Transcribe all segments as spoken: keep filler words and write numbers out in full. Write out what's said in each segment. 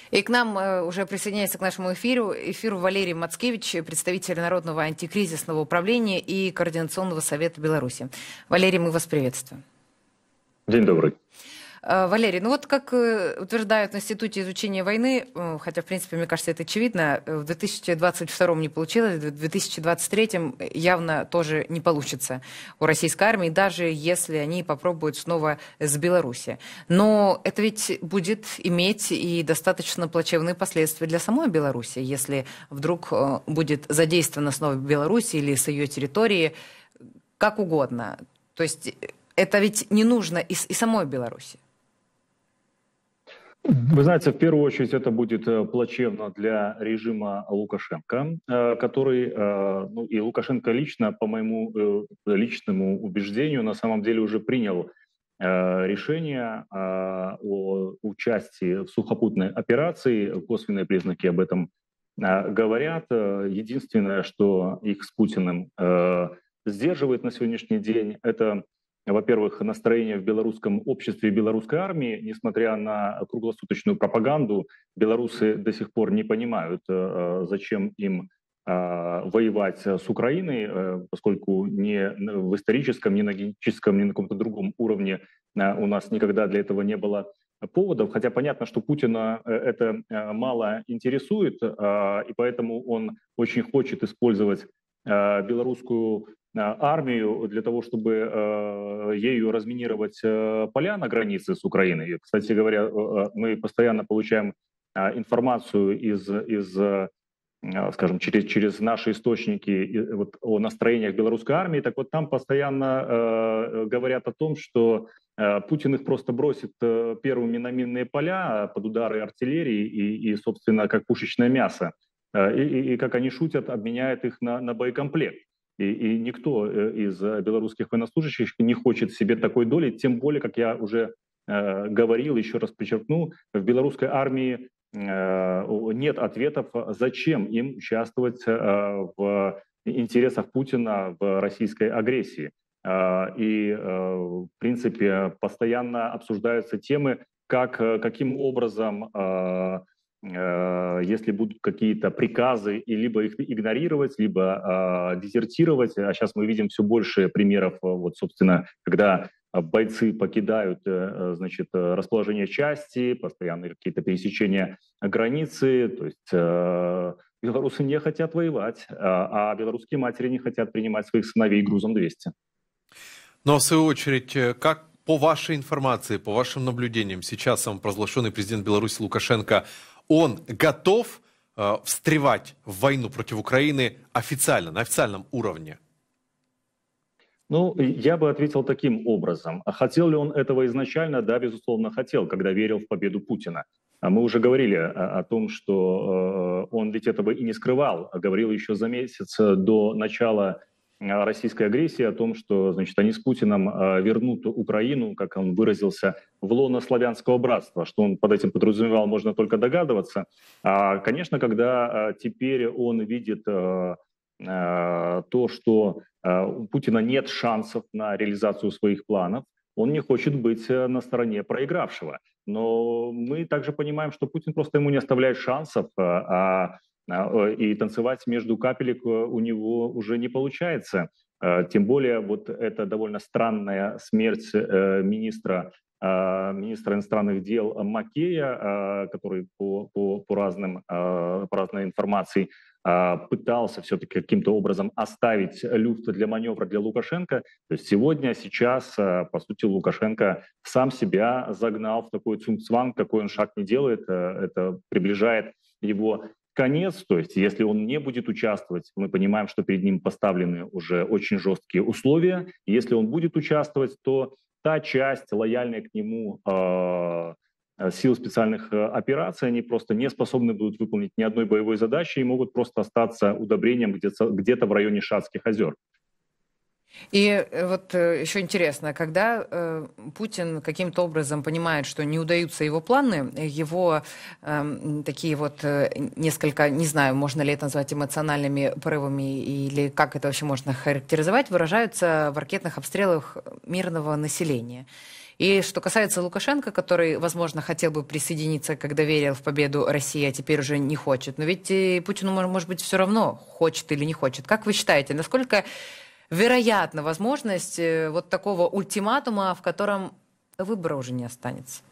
И к нам э, уже присоединяется к нашему эфиру, эфиру Валерий Мацкевич, представитель Народного антикризисного управления и Координационного совета Беларуси. Валерий, мы вас приветствуем. День добрый. Валерий, ну вот как утверждают в Институте изучения войны, хотя, в принципе, мне кажется, это очевидно, в две тысячи двадцать втором не получилось, в две тысячи двадцать третьем явно тоже не получится у российской армии, даже если они попробуют снова с Беларуси. Но это ведь будет иметь и достаточно плачевные последствия для самой Беларуси, если вдруг будет задействована снова Беларусь или с ее территории, как угодно. То есть это ведь не нужно и, и самой Беларуси. Вы знаете, в первую очередь это будет плачевно для режима Лукашенко, который, ну и Лукашенко лично, по моему личному убеждению, на самом деле уже принял решение о участии в сухопутной операции. Косвенные признаки об этом говорят. Единственное, что их с Путиным сдерживает на сегодняшний день, это, во-первых, настроение в белорусском обществе и белорусской армии. Несмотря на круглосуточную пропаганду, белорусы до сих пор не понимают, зачем им воевать с Украиной, поскольку ни в историческом, ни на генетическом, ни на каком-то другом уровне у нас никогда для этого не было поводов. Хотя понятно, что Путина это мало интересует, и поэтому он очень хочет использовать белорусскую армию для того, чтобы э, ею разминировать э, поля на границе с Украиной. Кстати говоря, э, мы постоянно получаем э, информацию из, из э, скажем, через, через наши источники э, вот, о настроениях белорусской армии. Так вот, там постоянно э, говорят о том, что э, Путин их просто бросит э, первыми на минные поля под удары артиллерии и, и собственно, как пушечное мясо. Э, и, и, и, как они шутят, обменяет их на, на боекомплект. И, и никто из белорусских военнослужащих не хочет себе такой доли, тем более, как я уже э, говорил, еще раз подчеркну, в белорусской армии э, нет ответов, зачем им участвовать э, в интересах Путина в российской агрессии. Э, и, э, в принципе, постоянно обсуждаются темы, как, каким образом... Э, если будут какие-то приказы, и либо их игнорировать, либо э, дезертировать. А сейчас мы видим все больше примеров, вот, собственно, когда бойцы покидают э, значит, расположение части, постоянные какие-то пересечения границы. То есть э, белорусы не хотят воевать, а, а белорусские матери не хотят принимать своих сыновей грузом двести. Но, в свою очередь, как по вашей информации, по вашим наблюдениям, сейчас самопровозглашенный президент Беларуси Лукашенко, он готов э, встревать в войну против Украины официально, на официальном уровне? Ну, я бы ответил таким образом. А хотел ли он этого изначально? Да, безусловно, хотел, когда верил в победу Путина. А мы уже говорили о, о том, что э, он ведь этого и не скрывал, а говорил еще за месяц до начала российской агрессии о том, что, значит, они с Путиным э, вернут Украину, как он выразился, в лоно славянского братства. Что он под этим подразумевал, можно только догадываться. А, конечно, когда э, теперь он видит э, э, то, что э, у Путина нет шансов на реализацию своих планов, он не хочет быть на стороне проигравшего. Но мы также понимаем, что Путин просто ему не оставляет шансов, а и танцевать между капелек у него уже не получается. Тем более вот эта довольно странная смерть министра, министра иностранных дел Макея, который по, по, по, разным, по разной информации пытался все-таки каким-то образом оставить люфт для маневра для Лукашенко. То есть сегодня, сейчас, по сути, Лукашенко сам себя загнал в такой цугцванг, какой он шаг не делает. Это приближает его конец. То есть если он не будет участвовать, мы понимаем, что перед ним поставлены уже очень жесткие условия. Если он будет участвовать, то та часть, лояльная к нему э, сил специальных операций, они просто не способны будут выполнить ни одной боевой задачи и могут просто остаться удобрением где-то, где-то в районе Шацких озер. И вот еще интересно, когда э, Путин каким-то образом понимает, что не удаются его планы, его э, такие вот э, несколько, не знаю, можно ли это назвать эмоциональными порывами или как это вообще можно характеризовать, выражаются в ракетных обстрелах мирного населения. И что касается Лукашенко, который, возможно, хотел бы присоединиться, когда верил в победу России, а теперь уже не хочет. Но ведь и Путину, может быть, все равно, хочет или не хочет. Как вы считаете, насколько вероятна возможность вот такого ультиматума, в котором выбора уже не останется?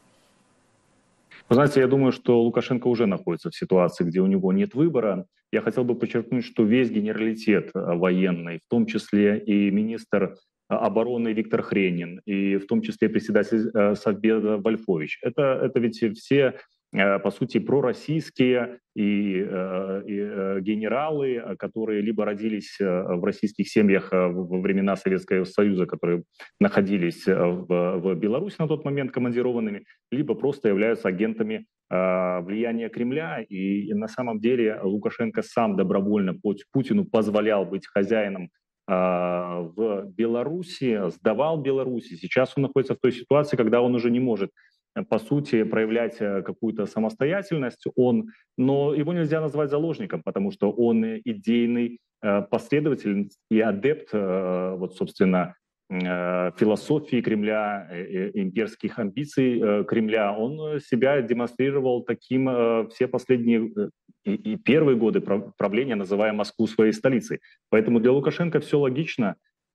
Вы знаете, я думаю, что Лукашенко уже находится в ситуации, где у него нет выбора. Я хотел бы подчеркнуть, что весь генералитет военный, в том числе и министр обороны Виктор Хренин, и в том числе председатель Совбеза Вольфович, это, это ведь все, по сути, пророссийские и, и генералы, которые либо родились в российских семьях во времена Советского Союза, которые находились в, в Беларуси на тот момент командированными, либо просто являются агентами влияния Кремля. И, и на самом деле Лукашенко сам добровольно Путину позволял быть хозяином в Беларуси, сдавал Беларуси. Сейчас он находится в той ситуации, когда он уже не может, по сути, проявлять какую-то самостоятельность, он, но его нельзя назвать заложником, потому что он идейный последователь и адепт, вот, собственно, философии Кремля, имперских амбиций Кремля. Он себя демонстрировал таким все последние и, и первые годы правления, называя Москву своей столицей. Поэтому для Лукашенко все логично,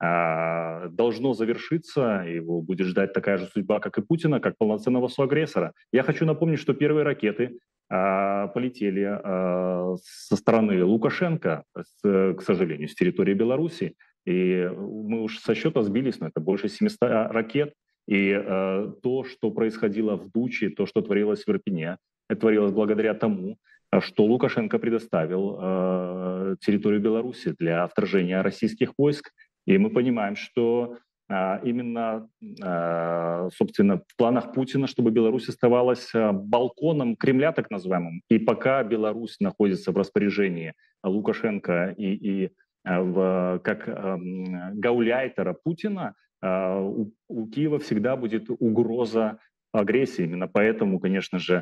должно завершиться, его будет ждать такая же судьба, как и Путина, как полноценного соагрессора. Я хочу напомнить, что первые ракеты полетели со стороны Лукашенко, к сожалению, с территории Беларуси. И мы уж со счета сбились, но это больше семисот ракет. И э, то, что происходило в Буче, то, что творилось в Ирпене, это творилось благодаря тому, что Лукашенко предоставил э, территорию Беларуси для вторжения российских войск. И мы понимаем, что э, именно, э, собственно, в планах Путина, чтобы Беларусь оставалась балконом Кремля, так называемым. И пока Беларусь находится в распоряжении Лукашенко и, и в, как э, гауляйтера Путина, э, у, у Киева всегда будет угроза агрессии. Именно поэтому, конечно же,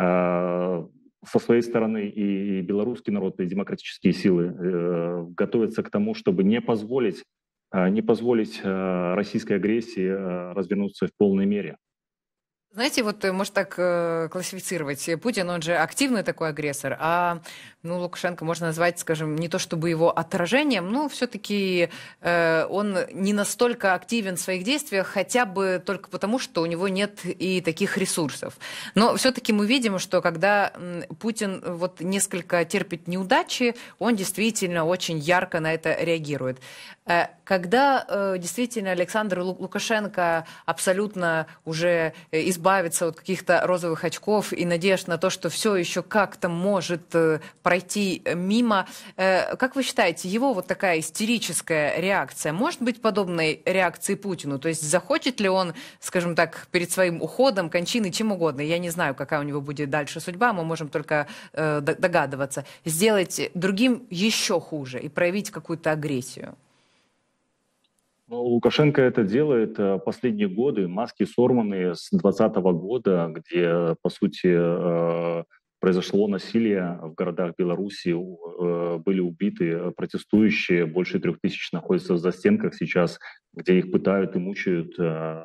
э, со своей стороны и белорусский народ, и демократические силы э, готовятся к тому, чтобы не позволить, э, не позволить э, российской агрессии э, развернуться в полной мере. Знаете, вот может так э, классифицировать. Путин, он же активный такой агрессор, а ну, Лукашенко можно назвать, скажем, не то чтобы его отражением, но все-таки э, он не настолько активен в своих действиях, хотя бы только потому, что у него нет и таких ресурсов. Но все-таки мы видим, что когда м, Путин вот несколько терпит неудачи, он действительно очень ярко на это реагирует. Э, когда э, действительно Александр Лукашенко абсолютно уже избавился избавиться от каких-то розовых очков и надежд на то, что все еще как-то может э, пройти мимо. Э, как вы считаете, его вот такая истерическая реакция может быть подобной реакции Путину? То есть захочет ли он, скажем так, перед своим уходом, кончиной, чем угодно, я не знаю, какая у него будет дальше судьба, мы можем только э, догадываться, сделать другим еще хуже и проявить какую-то агрессию? Лукашенко это делает последние годы, маски сорваны с двадцатого года, где, по сути, произошло насилие в городах Беларуси, были убиты протестующие, больше трех тысяч находятся в застенках сейчас, где их пытают и мучают.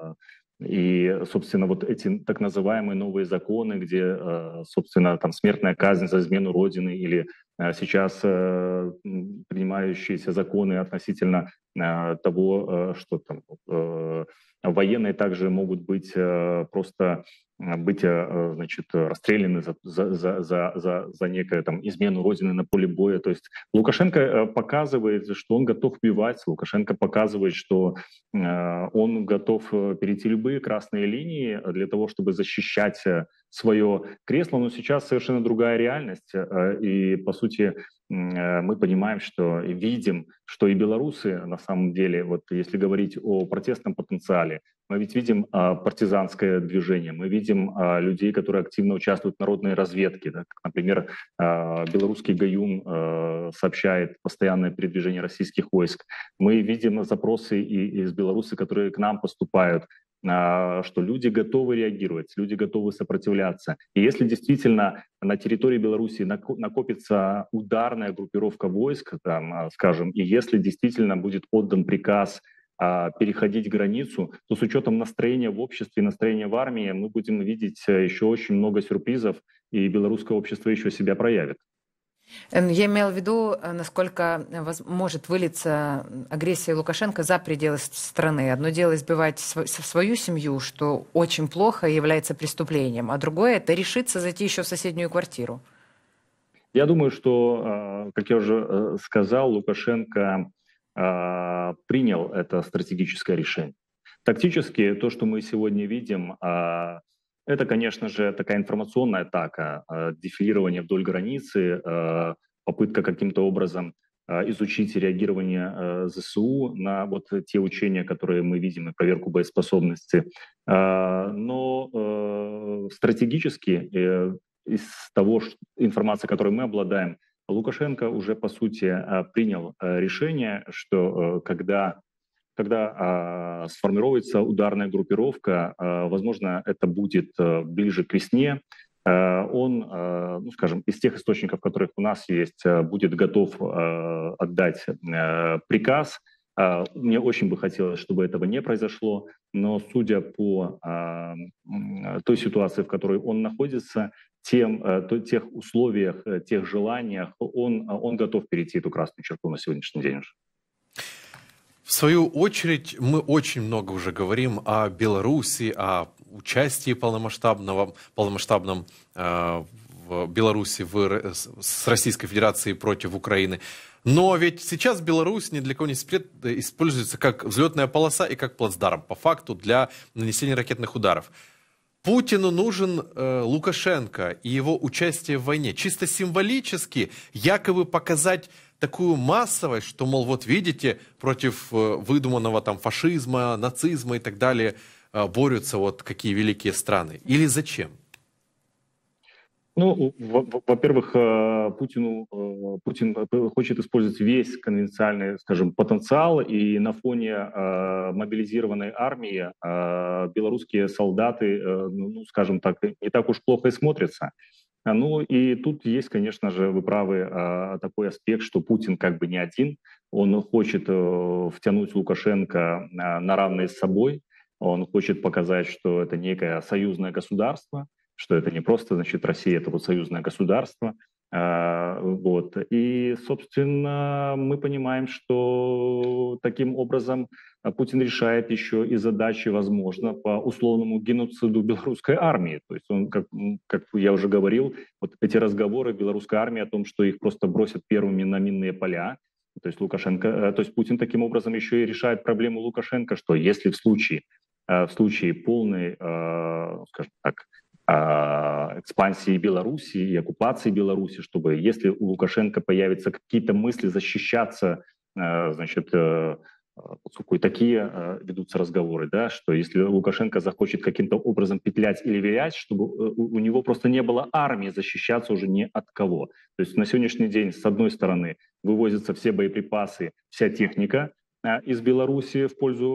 И, собственно, вот эти так называемые новые законы, где, собственно, там смертная казнь за измену Родины или сейчас принимающиеся законы относительно того, что там военные также могут быть просто быть, значит, расстреляны за, за, за, за, за некую там измену Родины на поле боя. То есть Лукашенко показывает, что он готов убивать, Лукашенко показывает, что он готов перейти любые красные линии для того, чтобы защищать свое кресло, но сейчас совершенно другая реальность. И, по сути, мы понимаем, что и видим, что и белорусы, на самом деле, вот если говорить о протестном потенциале, мы ведь видим а, партизанское движение, мы видим а, людей, которые активно участвуют в народной разведке. Да? Например, а, белорусский ГАЮМ а, сообщает постоянное передвижение российских войск. Мы видим запросы и, из Беларуси, которые к нам поступают, а, что люди готовы реагировать, люди готовы сопротивляться. И если действительно на территории Беларуси накопится ударная группировка войск, там, скажем, и если действительно будет отдан приказ а, переходить границу, то с учетом настроения в обществе и настроения в армии мы будем видеть еще очень много сюрпризов, и белорусское общество еще себя проявит. Я имела в виду, насколько воз- может вылиться агрессия Лукашенко за пределы с- страны. Одно дело избивать св- свою семью, что очень плохо и является преступлением, а другое — это решиться зайти еще в соседнюю квартиру. Я думаю, что, а, как я уже э, сказал, Лукашенко а, принял это стратегическое решение. Тактически то, что мы сегодня видим, а, это, конечно же, такая информационная атака, а, дефилирование вдоль границы, а, попытка каким-то образом а, изучить реагирование а, ЗСУ на вот те учения, которые мы видим, и проверку боеспособности. А, Но э, стратегически э, из того ш- информации, которой мы обладаем, Лукашенко уже, по сути, а, принял а, решение, что э, когда когда а, сформируется ударная группировка, а, возможно, это будет а, ближе к весне, а, он, а, ну, скажем, из тех источников, которых у нас есть, а, будет готов а, отдать а, приказ. А, Мне очень бы хотелось, чтобы этого не произошло, но судя по а, м, той ситуации, в которой он находится, тем, а, то, тех условиях, э, тех желаниях, он, он готов перейти эту красную черту на сегодняшний день уже. В свою очередь, мы очень много уже говорим о Беларуси, о участии полномасштабного, полномасштабном э, в Беларуси в, Р- с с Российской Федерацией против Украины. Но ведь сейчас Беларусь, ни для кого не секрет, э, используется как взлетная полоса и как плацдарм, по факту, для нанесения ракетных ударов. Путину нужен э, Лукашенко и его участие в войне. Чисто символически, якобы показать такую массовость, что, мол, вот видите, против э, выдуманного там фашизма, нацизма и так далее э, борются вот какие великие страны. Или зачем? Ну, во- во- во-первых, э, Путину, э, Путин э, хочет использовать весь конвенциальный, скажем, потенциал, и на фоне э, мобилизированной армии э, белорусские солдаты, э, ну, ну, скажем так, не так уж плохо и смотрятся. А, Ну и тут есть, конечно же, вы правы, э, такой аспект, что Путин как бы не один, он хочет э, втянуть Лукашенко э, на равные с собой, он хочет показать, что это некое союзное государство, что это не просто, значит, Россия, это вот союзное государство. А, Вот. И, собственно, мы понимаем, что таким образом а, Путин решает еще и задачи, возможно, по условному геноциду белорусской армии. То есть он, как, м, как я уже говорил, вот эти разговоры белорусской армии о том, что их просто бросят первыми на минные поля, то есть Лукашенко, э, то есть Путин таким образом еще и решает проблему Лукашенко, что если в случае, э, в случае полной, э, скажем так, а, экспансии Беларуси и оккупации Беларуси, чтобы если у Лукашенко появятся какие-то мысли защищаться, э, значит, э, поскольку и такие э, ведутся разговоры, да, что если Лукашенко захочет каким-то образом петлять или вилять, чтобы э, у у него просто не было армии защищаться уже ни от кого. То есть на сегодняшний день, с одной стороны, вывозятся все боеприпасы, вся техника э, из Беларуси в пользу,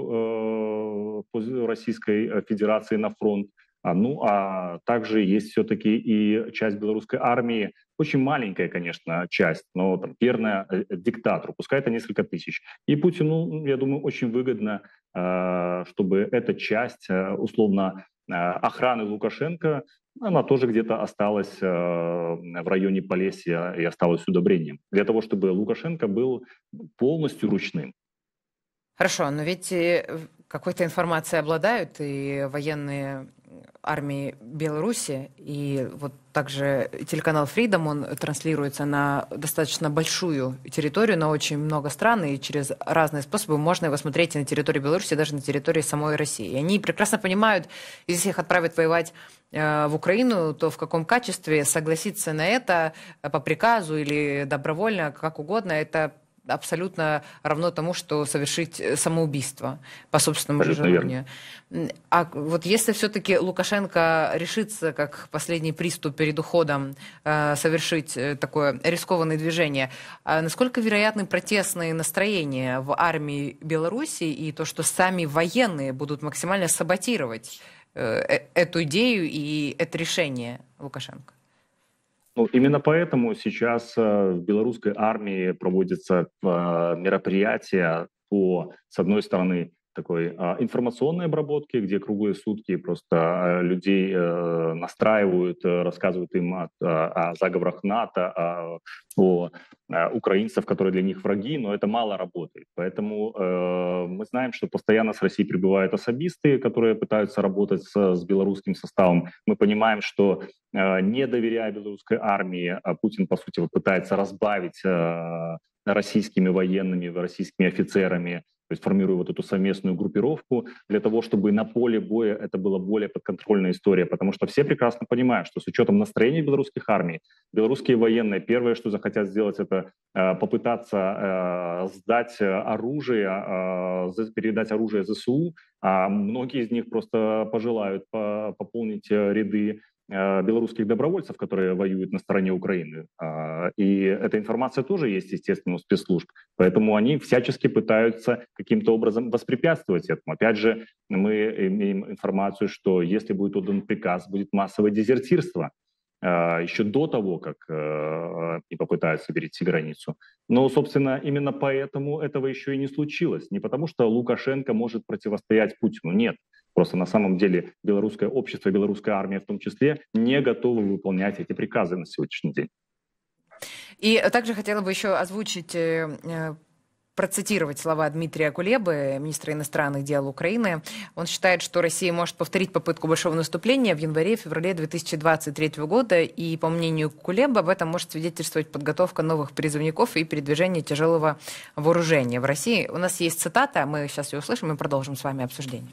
э, в пользу Российской Федерации на фронт. А, Ну, а также есть все-таки и часть белорусской армии, очень маленькая, конечно, часть, но там, верная э, э, диктатору, пускай это несколько тысяч. И Путину, я думаю, очень выгодно, э, чтобы эта часть, э, условно, э, охраны Лукашенко, она тоже где-то осталась э, в районе Полесья и осталась удобрением. Для того, чтобы Лукашенко был полностью ручным. Хорошо, но ведь э, какой-то информацией обладают и военные армии Беларуси, и вот также телеканал Freedom, он транслируется на достаточно большую территорию, на очень много стран, и через разные способы можно его смотреть и на территории Беларуси, даже на территории самой России. И они прекрасно понимают, если их отправят воевать э, в Украину, то в каком качестве согласиться на это э, по приказу или добровольно, как угодно, это абсолютно равно тому, что совершить самоубийство по собственному же Абсолютно верно. желанию. А вот если все-таки Лукашенко решится, как последний приступ перед уходом, э, совершить э, такое рискованное движение, а насколько вероятны протестные настроения в армии Беларуси и то, что сами военные будут максимально саботировать э, э, эту идею и это решение Лукашенко? Ну, именно поэтому сейчас э, в белорусской армии проводятся э, мероприятия по, с одной стороны, такой а, информационной обработки, где круглые сутки просто а, людей э, настраивают, э, рассказывают им о, о, о заговорах НАТО, о, о, о украинцев, которые для них враги, но это мало работает. Поэтому э, мы знаем, что постоянно с Россией прибывают особисты, которые пытаются работать с, с белорусским составом. Мы понимаем, что э, не доверяя белорусской армии, Путин, по сути, пытается разбавить э, российскими военными, российскими офицерами, то есть формируя вот эту совместную группировку для того, чтобы на поле боя это была более подконтрольная история, потому что все прекрасно понимают, что с учетом настроения белорусских армий, белорусские военные первое, что захотят сделать, это э, попытаться э, сдать оружие, э, передать оружие ЗСУ, а многие из них просто пожелают по, пополнить ряды белорусских добровольцев, которые воюют на стороне Украины. И эта информация тоже есть, естественно, у спецслужб. Поэтому они всячески пытаются каким-то образом воспрепятствовать этому. Опять же, мы имеем информацию, что если будет отдан приказ, будет массовое дезертирство еще до того, как они попытаются перейти границу. Но, собственно, именно поэтому этого еще и не случилось. Не потому, что Лукашенко может противостоять Путину. Нет. Просто на самом деле белорусское общество, белорусская армия в том числе не готовы выполнять эти приказы на сегодняшний день. И также хотела бы еще озвучить, процитировать слова Дмитрия Кулебы, министра иностранных дел Украины. Он считает, что Россия может повторить попытку большого наступления в январе-феврале две тысячи двадцать третьего года. И, по мнению Кулебы, об этом может свидетельствовать подготовка новых призывников и передвижение тяжелого вооружения в России. У нас есть цитата, мы сейчас ее услышим и продолжим с вами обсуждение.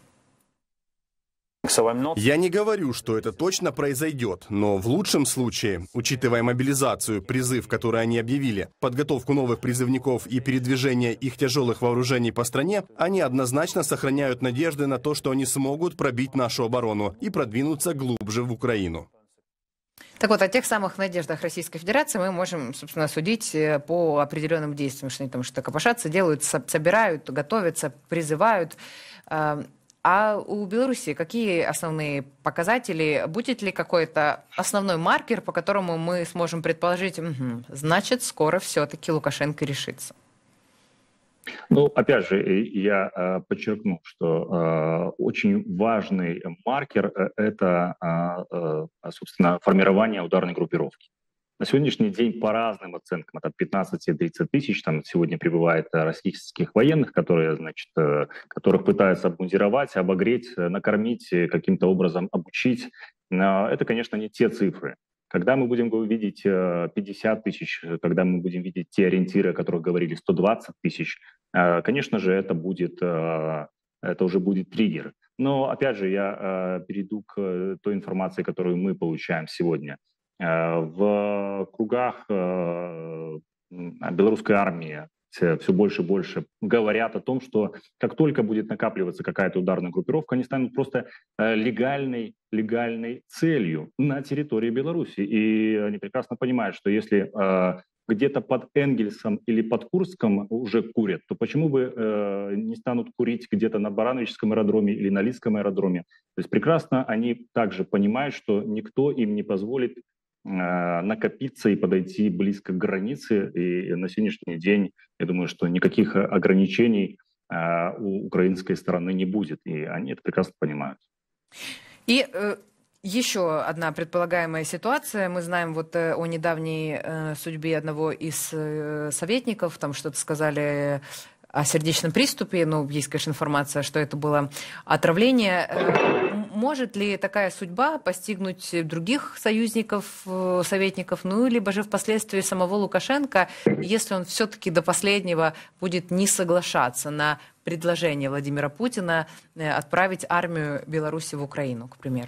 Я не говорю, что это точно произойдет, но в лучшем случае, учитывая мобилизацию, призыв, который они объявили, подготовку новых призывников и передвижение их тяжелых вооружений по стране, они однозначно сохраняют надежды на то, что они смогут пробить нашу оборону и продвинуться глубже в Украину. Так вот, о тех самых надеждах Российской Федерации мы можем, собственно, судить по определенным действиям, что они там что-то копошатся, делают, собирают, готовятся, призывают. А у Беларуси какие основные показатели? Будет ли какой-то основной маркер, по которому мы сможем предположить, угу, значит, скоро все-таки Лукашенко решится? Ну, опять же, я э, подчеркну, что э, очень важный маркер э, – это, э, э, собственно, формирование ударной группировки. На сегодняшний день по разным оценкам, от пятнадцати до тридцати тысяч, там сегодня прибывает российских военных, которые, значит, которых пытаются обмундировать, обогреть, накормить, каким-то образом обучить. Это, конечно, не те цифры. Когда мы будем видеть пятьдесят тысяч, когда мы будем видеть те ориентиры, о которых говорили, сто двадцать тысяч, конечно же, это будет, это уже будет триггер. Но, опять же, я перейду к той информации, которую мы получаем сегодня. В кругах белорусской армии все больше и больше говорят о том, что как только будет накапливаться какая-то ударная группировка, они станут просто легальной, легальной целью на территории Беларуси. И они прекрасно понимают, что если где-то под Энгельсом или под Курском уже курят, то почему бы э, не станут курить где-то на Барановичском аэродроме или на Лисском аэродроме? То есть прекрасно они также понимают, что никто им не позволит накопиться и подойти близко к границе. И на сегодняшний день, я думаю, что никаких ограничений э, у украинской стороны не будет. И они это прекрасно понимают. И э, еще одна предполагаемая ситуация. Мы знаем вот э, о недавней э, судьбе одного из э, советников. Там что-то сказали о сердечном приступе. Ну, есть, конечно, информация, что это было отравление. Может ли такая судьба постигнуть других союзников, советников, ну, либо же впоследствии самого Лукашенко, если он все-таки до последнего будет не соглашаться на предложение Владимира Путина отправить армию Беларуси в Украину, к примеру?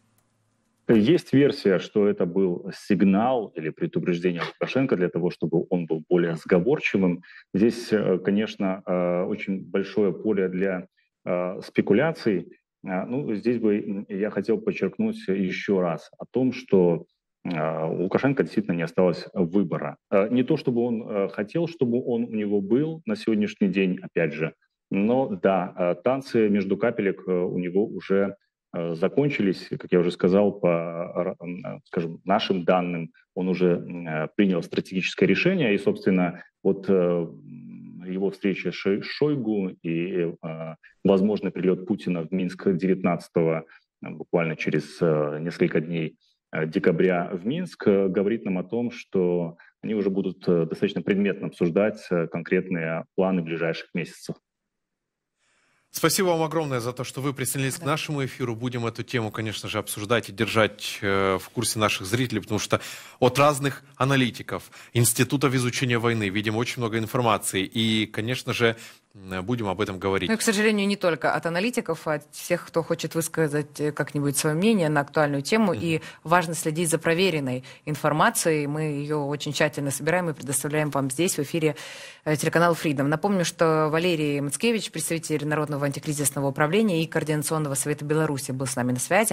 Есть версия, что это был сигнал или предупреждение Лукашенко для того, чтобы он был более сговорчивым. Здесь, конечно, очень большое поле для спекуляций. Ну, здесь бы я хотел подчеркнуть еще раз о том, что у Лукашенко действительно не осталось выбора. Не то, чтобы он хотел, чтобы он у него был на сегодняшний день, опять же, но да, танцы между капелек у него уже закончились. Как я уже сказал, по, скажем, нашим данным, он уже принял стратегическое решение. И, собственно, вот его встреча с Шойгу и возможный прилет Путина в Минск девятнадцатого, буквально через несколько дней, декабря в Минск, говорит нам о том, что они уже будут достаточно предметно обсуждать конкретные планы ближайших месяцев. Спасибо вам огромное за то, что вы присоединились да. к нашему эфиру. Будем эту тему, конечно же, обсуждать и держать э, в курсе наших зрителей, потому что от разных аналитиков, институтов изучения войны видим очень много информации. И, конечно же, будем об этом говорить. Ну и, к сожалению, не только от аналитиков, а от всех, кто хочет высказать как-нибудь свое мнение на актуальную тему. Mm-hmm. И важно следить за проверенной информацией. Мы ее очень тщательно собираем и предоставляем вам здесь, в эфире телеканала Freedom. Напомню, что Валерий Мацкевич, представитель Народного антикризисного управления и Координационного совета Беларуси, был с нами на связи.